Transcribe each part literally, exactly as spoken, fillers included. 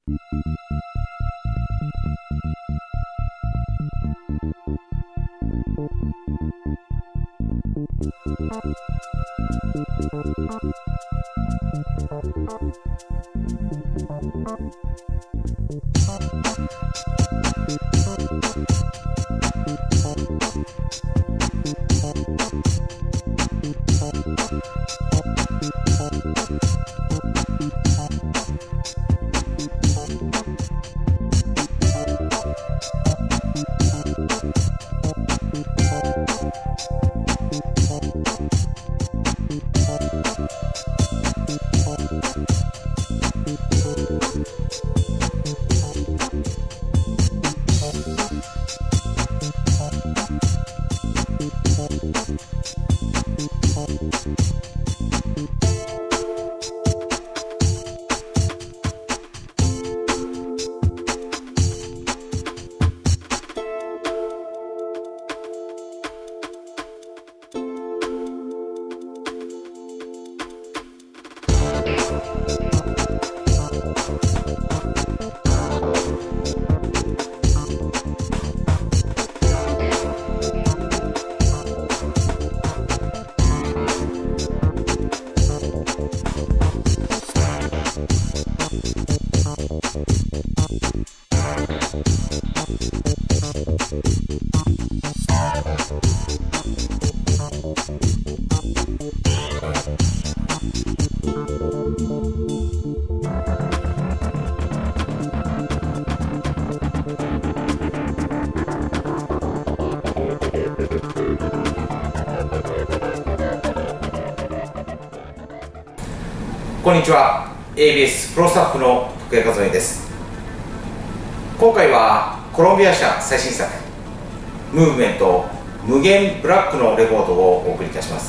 こんにちは。 エービーエス プロスタッフの徳谷和美です。今回はコロンビア社最新作ムーブメント無限ブラックのレポートをお送りいたします。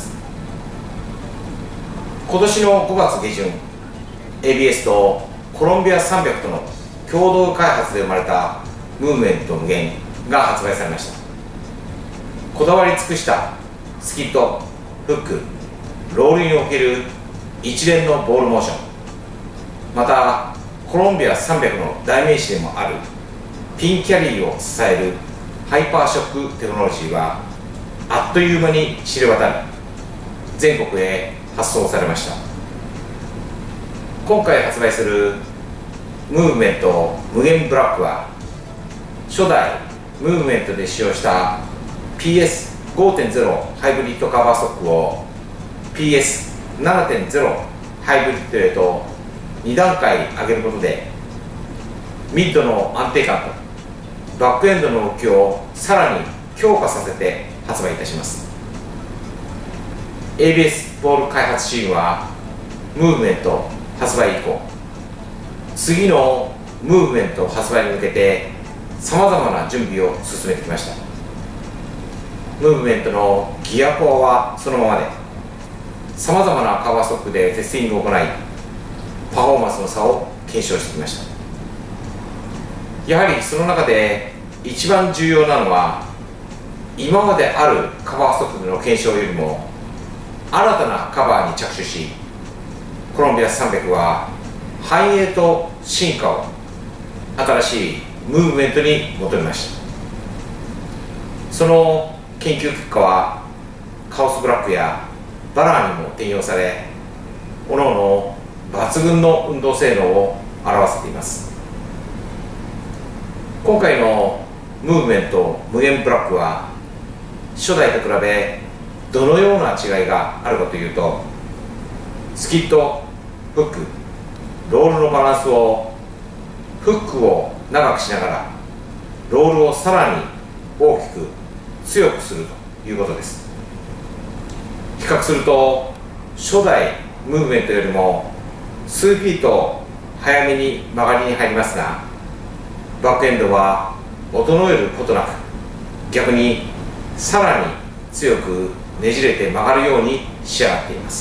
今年のごがつ下旬、 エービーエス とコロンビアさんびゃくとの共同開発で生まれたムーブメント無限が発売されました。こだわり尽くしたスキット、フック、ロールにおける一連のボールモーション、またコロンビアさんびゃくの代名詞でもあるピンキャリーを支えるハイパーショックテクノロジーはあっという間に知れ渡り、全国へ発送されました。今回発売するムーブメント無限ブラックは、初代ムーブメントで使用した ピーエスごてんゼロ ハイブリッドカバーストックを ピーエスななてんゼロ ハイブリッドへとに段階上げることで、ミッドの安定感とバックエンドの動きをさらに強化させて発売いたします。 エービーエス ボール開発チームはムーブメント発売以降、次のムーブメント発売に向けてさまざまな準備を進めてきました。ムーブメントのギアコアはそのままで、さまざまなカバーストックでテスティングを行い、パフォーマンスの差を検証してきました。やはりその中で一番重要なのは、今まであるカバーストックでの検証よりも新たなカバーに着手し、コロンビアさんびゃくは繁栄と進化を新しいムーブメントに求めました。その研究結果はカオスブラックやバラーにも転用され、各々抜群の運動性能を表せています。今回のムーブメント無限ブラックは、初代と比べどのような違いがあるかというと、スキット、フック、ロールのバランスをフックを長くしながらロールをさらに大きく強くするということです。比較すると初代ムーブメントよりも数フィート早めに曲がりに入りますが、バックエンドは衰えることなく、逆にさらに強くねじれて曲がるように仕上がっています。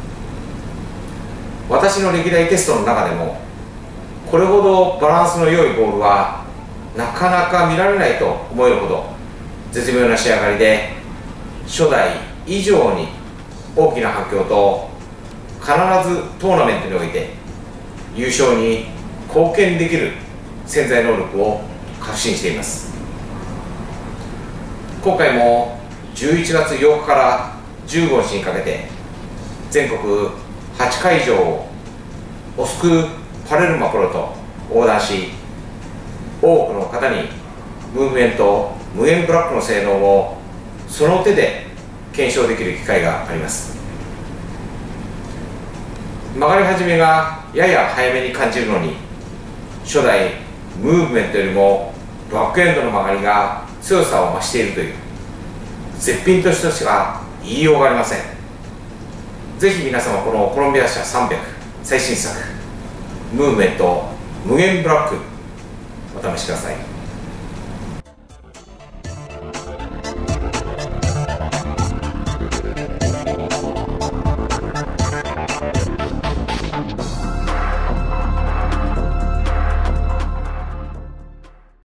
私の歴代テストの中でも、これほどバランスの良いボールはなかなか見られないと思えるほど絶妙な仕上がりで、初代以上に大きな反響と、必ずトーナメントにおいて優勝に貢献できる潜在能力を確信しています。今回もじゅういちがつようかからじゅうごにちにかけて全国はちかいじょうをモスクパレルマプロと横断し、多くの方にムーブメント無限ブラックの性能をその手で検証できる機会があります。曲がり始めがやや早めに感じるのに、初代ムーブメントよりもバックエンドの曲がりが強さを増しているという絶品としてしか言いようがありません。ぜひ皆様、このコロンビア社さんびゃく最新作ムーブメント無限ブラックお試しください。